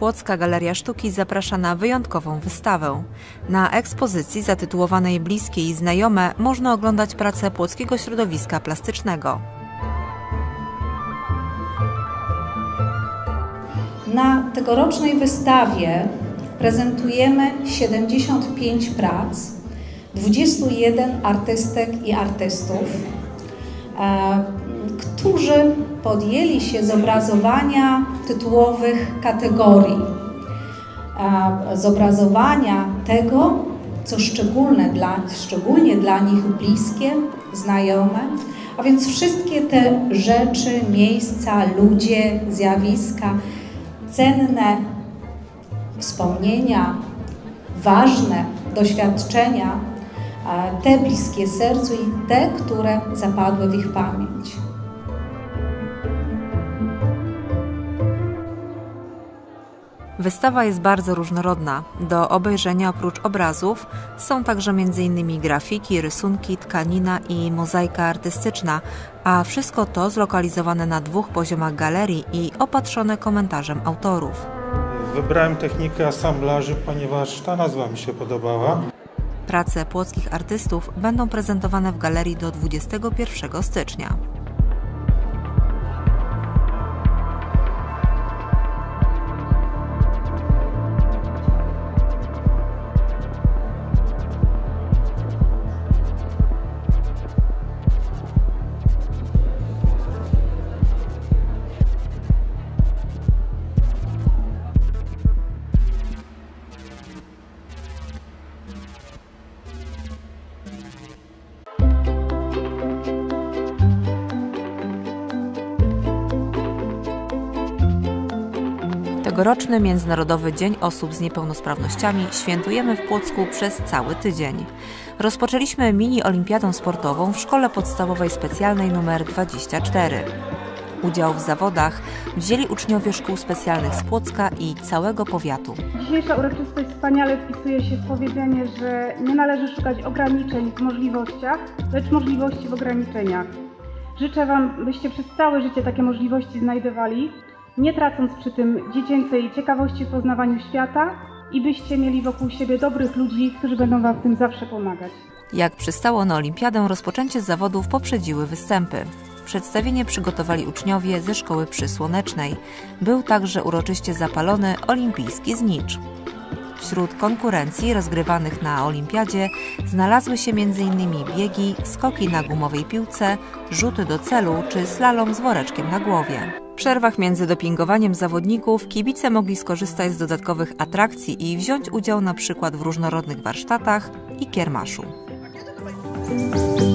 Płocka Galeria Sztuki zaprasza na wyjątkową wystawę. Na ekspozycji zatytułowanej Bliskie i znajome można oglądać pracę płockiego środowiska plastycznego. Na tegorocznej wystawie prezentujemy 75 prac 21 artystek i artystów, którzy podjęli się zobrazowania tytułowych kategorii, zobrazowania tego, co szczególnie dla nich bliskie, znajome, a więc wszystkie te rzeczy, miejsca, ludzie, zjawiska, cenne wspomnienia, ważne doświadczenia, te bliskie sercu i te, które zapadły w ich pamięć. Wystawa jest bardzo różnorodna. Do obejrzenia oprócz obrazów są także m.in. grafiki, rysunki, tkanina i mozaika artystyczna, a wszystko to zlokalizowane na 2 poziomach galerii i opatrzone komentarzem autorów. Wybrałem technikę asamblażu, ponieważ ta nazwa mi się podobała. Prace płockich artystów będą prezentowane w galerii do 21 stycznia. Tegoroczny Międzynarodowy Dzień Osób z Niepełnosprawnościami świętujemy w Płocku przez cały tydzień. Rozpoczęliśmy mini-olimpiadą sportową w Szkole Podstawowej Specjalnej nr 24. Udział w zawodach wzięli uczniowie szkół specjalnych z Płocka i całego powiatu. Dzisiejsza uroczystość wspaniale wpisuje się w powiedzenie, że nie należy szukać ograniczeń w możliwościach, lecz możliwości w ograniczeniach. Życzę Wam, byście przez całe życie takie możliwości znajdowali, nie tracąc przy tym dziecięcej ciekawości w poznawaniu świata i byście mieli wokół siebie dobrych ludzi, którzy będą Wam w tym zawsze pomagać. Jak przystało na olimpiadę, rozpoczęcie zawodów poprzedziły występy. Przedstawienie przygotowali uczniowie ze Szkoły Przysłonecznej. Był także uroczyście zapalony olimpijski znicz. Wśród konkurencji rozgrywanych na olimpiadzie znalazły się m.in. biegi, skoki na gumowej piłce, rzuty do celu czy slalom z woreczkiem na głowie. W przerwach między dopingowaniem zawodników kibice mogli skorzystać z dodatkowych atrakcji i wziąć udział np. w różnorodnych warsztatach i kiermaszu.